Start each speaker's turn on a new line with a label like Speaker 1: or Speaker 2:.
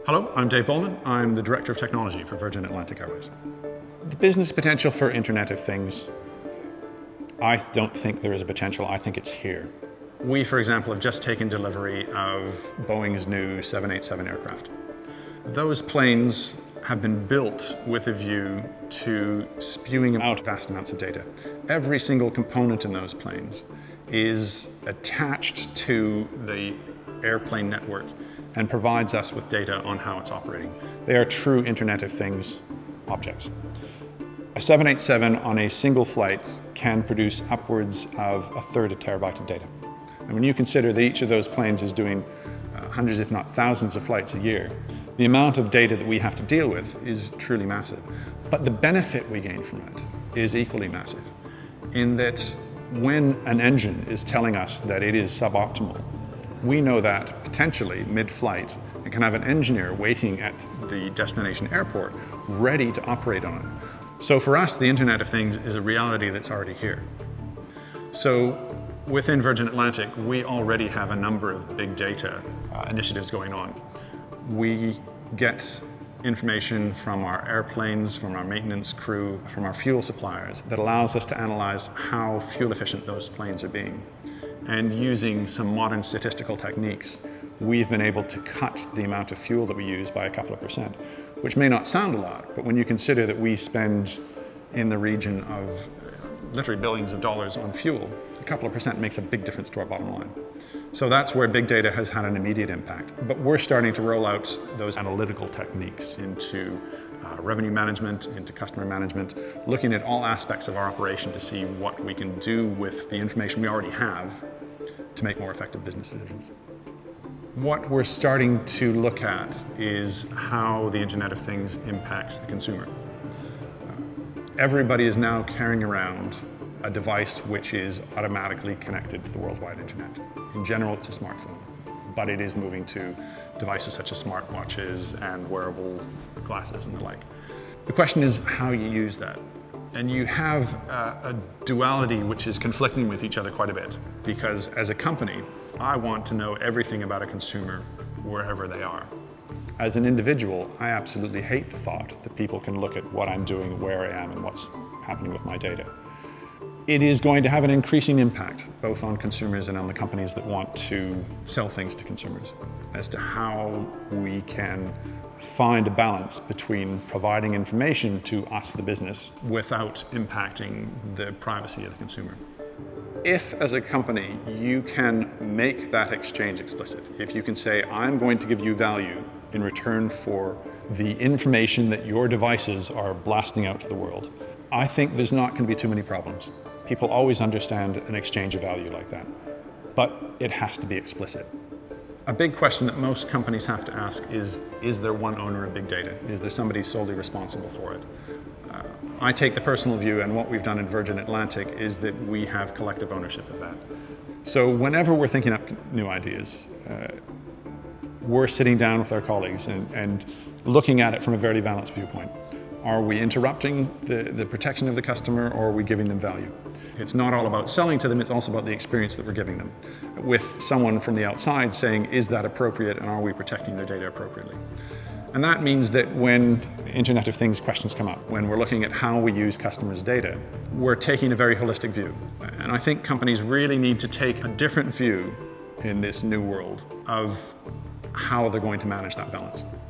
Speaker 1: Hello, I'm Dave Bulman. I'm the Director of Technology for Virgin Atlantic Airways. The business potential for Internet of Things, I don't think there is a potential, I think it's here. We, for example, have just taken delivery of Boeing's new 787 aircraft. Those planes have been built with a view to spewing out vast amounts of data. Every single component in those planes is attached to the airplane network and provides us with data on how it's operating. They are true Internet of Things objects. A 787 on a single flight can produce upwards of a third a terabyte of data. And when you consider that each of those planes is doing hundreds, if not thousands of flights a year, the amount of data that we have to deal with is truly massive. But the benefit we gain from it is equally massive, in that when an engine is telling us that it is suboptimal, we know that potentially mid-flight and can have an engineer waiting at the destination airport ready to operate on it. So for us, the Internet of Things is a reality that's already here. So within Virgin Atlantic, we already have a number of big data initiatives going on. We get information from our airplanes, from our maintenance crew, from our fuel suppliers that allows us to analyze how fuel efficient those planes are being. And using some modern statistical techniques, we've been able to cut the amount of fuel that we use by a couple of %, which may not sound a lot, but when you consider that we spend in the region of literally billions of dollars on fuel, a couple of % makes a big difference to our bottom line. So that's where big data has had an immediate impact. But we're starting to roll out those analytical techniques into revenue management, into customer management, looking at all aspects of our operation to see what we can do with the information we already have to make more effective business decisions. What we're starting to look at is how the Internet of Things impacts the consumer. Everybody is now carrying around a device which is automatically connected to the worldwide Internet. In general, it's a smartphone, but it is moving to devices such as smartwatches and wearable glasses and the like. The question is how you use that. And you have a duality which is conflicting with each other quite a bit, because as a company, I want to know everything about a consumer wherever they are. As an individual, I absolutely hate the thought that people can look at what I'm doing, where I am, and what's happening with my data. It is going to have an increasing impact, both on consumers and on the companies that want to sell things to consumers, as to how we can find a balance between providing information to us, the business, without impacting the privacy of the consumer. If, as a company, you can make that exchange explicit, if you can say, I'm going to give you value in return for the information that your devices are blasting out to the world, I think there's not going to be too many problems. People always understand an exchange of value like that, but it has to be explicit. A big question that most companies have to ask is there one owner of big data? Is there somebody solely responsible for it? I take the personal view, and what we've done in Virgin Atlantic is that we have collective ownership of that. So whenever we're thinking up new ideas, we're sitting down with our colleagues and looking at it from a very balanced viewpoint. Are we interrupting the protection of the customer, or are we giving them value? It's not all about selling to them, it's also about the experience that we're giving them. With someone from the outside saying, is that appropriate, and are we protecting their data appropriately? And that means that when Internet of Things questions come up, when we're looking at how we use customers' data, we're taking a very holistic view. And I think companies really need to take a different view in this new world of how they're going to manage that balance.